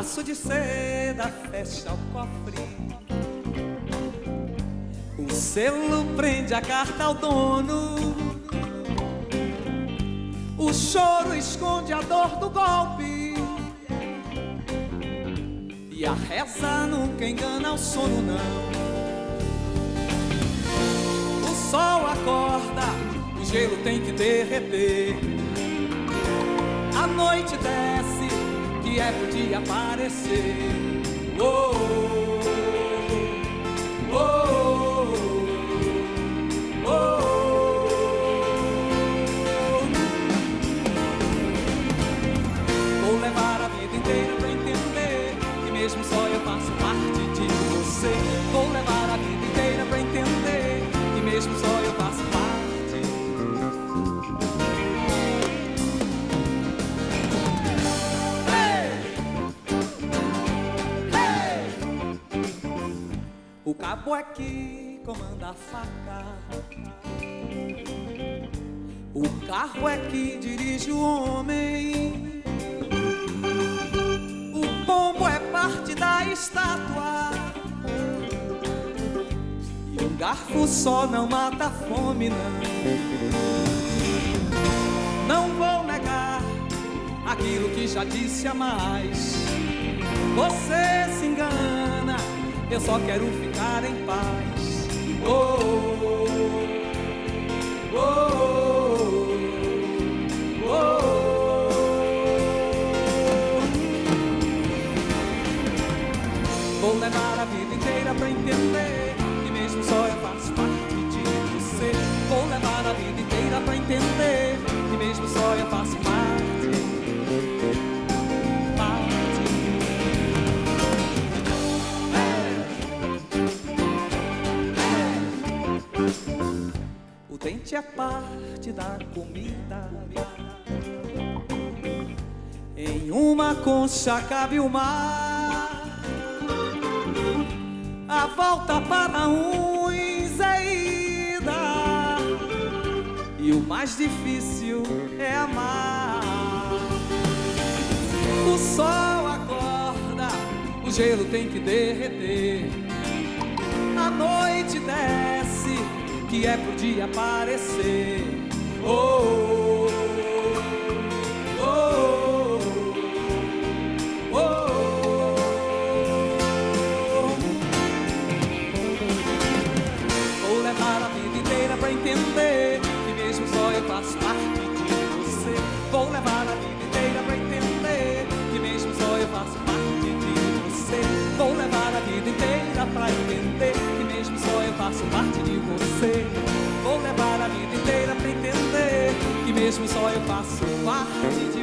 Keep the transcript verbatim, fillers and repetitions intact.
laço de seda fecha o cofre, o selo prende a carta ao dono, o choro esconde a dor do golpe, e a reza nunca engana o sono, não. O sol acorda, o gelo tem que derreter, a noite desce, que é pro dia aparecer. Oh, oh, oh, oh, oh. Vou levar a vida inteira pra entender que mesmo só eu faço parte de você. Vou levar a vida inteira pra entender que mesmo só eu faço parte. O cabo é que comanda a faca, o carro é que dirige o homem, o pombo é parte da estátua, e um garfo só não mata a fome, não. Não vou negar aquilo que já disse a mais. Você se engana, eu só quero ficar em paz. Oh, oh, oh, oh, oh. Vou levar a vida inteira pra entender que mesmo só eu faço parte de você. Vou levar a vida inteira pra entender que mesmo só eu faço parte. O dente é parte da comida, em uma concha cabe o mar, a volta para uns é ida, e o mais difícil é amar. O sol acorda, o gelo tem que derreter, a noite desce, que é pro dia aparecer. Oh, oh, oh, oh, oh. Vou levar a vida inteira pra entender que mesmo só eu faço parte de você. Vou levar a vida inteira pra entender que mesmo só eu faço parte de você. Vou levar a vida inteira pra entender que mesmo só eu faço parte de você. Vou levar a vida inteira pra entender que mesmo só eu faço parte de